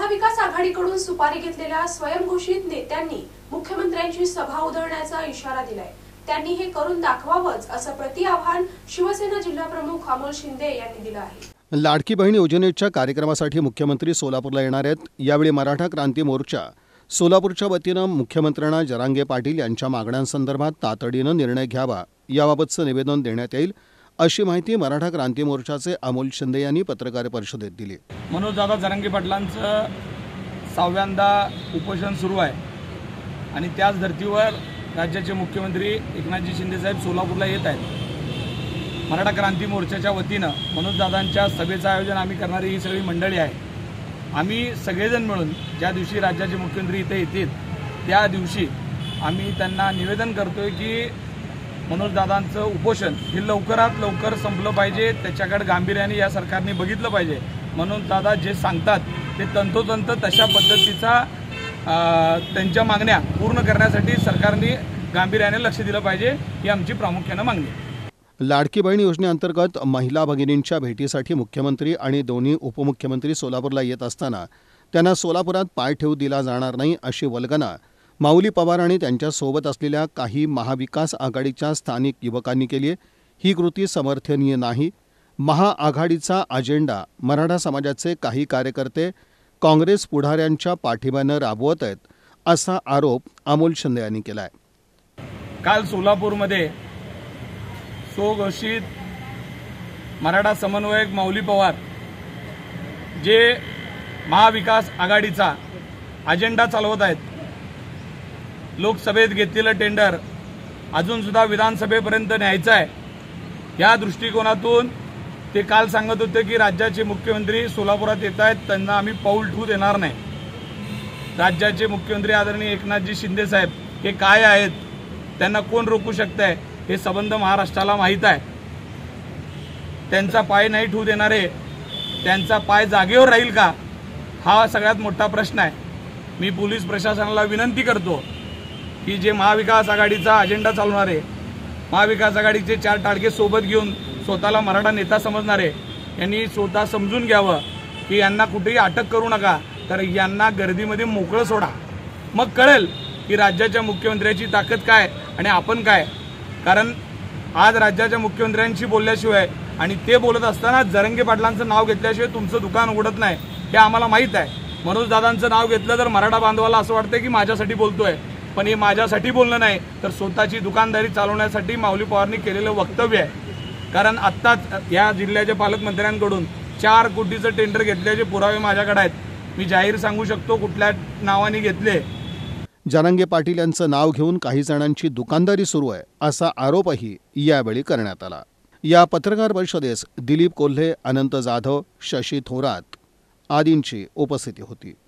महाविकास आघाडीकडून सुपारी घेतलेल्या स्वयंघोषित नेत्यांनी मुख्यमंत्र्यांची सभा उधळण्याचा इशारा दिलाय। त्यांनी हे करून दाखवावंच असं प्रतिआव्हान शिवसेना जिल्हाप्रमुख अमोल शिंदे यांनी दिलं आहे। लाडकी बहीण योजनेच्या कार्यक्रमासाठी मुख्यमंत्री सोलापूरला येणार आहेत। यावेळी मराठा क्रांती मोर्चा सोलापूरच्या वतीनं मुख्यमंत्र्यांना जरांगे पाटील यांच्या मागण्यांसंदर्भात तातडीनं निर्णय घ्यावा याबाबतचं निवेदन देण्यात येईल, अशी माहिती मराठा क्रांती मोर्चाचे अमोल शिंदे यांनी पत्रकार परिषदेत दिली। मनोजदादा जरांगे पाटलांचं 6व्यांदा उपोषण सुरू आहे आणि त्याच धर्तीवर राज्याचे मुख्यमंत्री एकनाथजी शिंदे साहेब सोलापूरला येत आहेत। मराठा क्रांती मोर्चाच्या वतीनं मनोजदादांच्या सभेचं आयोजन आम्ही करणारी ही सगळी मंडळी आहे। आम्ही सगळेजण मिळून ज्या दिवशी राज्याचे मुख्यमंत्री इथे येतील त्या दिवशी आम्ही त्यांना निवेदन करतोय की मनोजदादांचं उपोषण हे लवकरात लवकर संपलं पाहिजे, त्याच्याकडे गांभीर्याने या सरकारने बघितलं पाहिजे। मनोजदादा जे सांगतात ते तंतोतंत तशा पद्धतीचा त्यांच्या मागण्या पूर्ण करण्यासाठी सरकारने गांभीर्याने लक्ष दिलं पाहिजे, ही आमची प्रामुख्याने मागणी आहे। लाडकी बहीण योजनेअंतर्गत महिला भगिनींच्या भेटीसाठी मुख्यमंत्री आणि दोन्ही उपमुख्यमंत्री सोलापूरला येत असताना त्यांना सोलापुरात पाय ठेवू दिला जाणार नाही, अशी वल्गना माऊली पवार आणि त्यांच्यासोबत असलेल्या काही महाविकास आघाडीच्या स्थानिक युवकांनी केली आहे। ही कृती समर्थनीय नाही। महाआघाडीचा अजेंडा मराठा समाजाचे काही कार्यकर्ते काँग्रेस पुढाऱ्यांच्या पाठिंब्यानं राबवत आहेत, असा आरोप अमोल शिंदे यांनी केला आहे। काल सोलापूरमध्ये स्वघोषित मराठा समन्वयक माऊली पवार जे महाविकास आघाडीचा अजेंडा चालवत आहेत, लोकसभेत घेतलेलं टेंडर अजून सुद्धा विधानसभेपर्यंत न्यायचं आहे, या दृष्टिकोनातून ते काल सांगत होते की राज्याचे मुख्यमंत्री सोलापुरात येत आहेत, त्यांना आम्ही पाऊल ठेवू देणार नाही। राज्याचे मुख्यमंत्री आदरणीय एकनाथजी शिंदे साहेब हे काय आहेत, त्यांना कोण रोखू शकतंय हे संबंध महाराष्ट्राला माहीत आहे। त्यांचा पाय नाही ठेवू देणारे, त्यांचा पाय जागेवर राहील का, हा सगळ्यात मोठा प्रश्न आहे। मी पोलीस प्रशासनाला विनंती करतो की जे महाविकास आघाडीचा अजेंडा चालवणारे, महाविकास आघाडीचे 4 टाळके सोबत घेऊन स्वतःला मराठा नेता समजणारे यांनी स्वतः समजून घ्यावं की यांना कुठेही अटक करू नका, तर यांना गर्दीमध्ये मोकळं सोडा, मग कळेल की राज्याच्या मुख्यमंत्र्याची ताकद काय आणि आपण काय। कारण आज राज्याच्या मुख्यमंत्र्यांशी बोलल्याशिवाय आणि ते बोलत असताना जरांगे पाटलांचं नाव घेतल्याशिवाय तुमचं दुकान उघडत नाही, हे आम्हाला माहीत आहे। मनोजदादांचं नाव घेतलं तर मराठा बांधवाला असं वाटतं की माझ्यासाठी बोलतोय, पण हे माझ्यासाठी बोलणं नाही, तर स्वतःची दुकानदारी चालवण्यासाठी माऊली पवारनी केलेलं वक्तव्य आहे। कारण आत्ताच या जिल्ह्याच्या पालकमंत्र्यांकडून 4 कोटीचं टेंडर घेतल्याचे पुरावे माझ्याकडे आहेत। मी जाहीर सांगू शकतो कुठल्या नावाने घेतले। जरांगे पाटील यांचं नाव घेऊन काही जणांची दुकानदारी सुरू आहे, असा आरोपही यावेळी करण्यात आला। या पत्रकार परिषदेस दिलीप कोल्हे, अनंत जाधव, शशी थोरात आदींची उपस्थिती होती।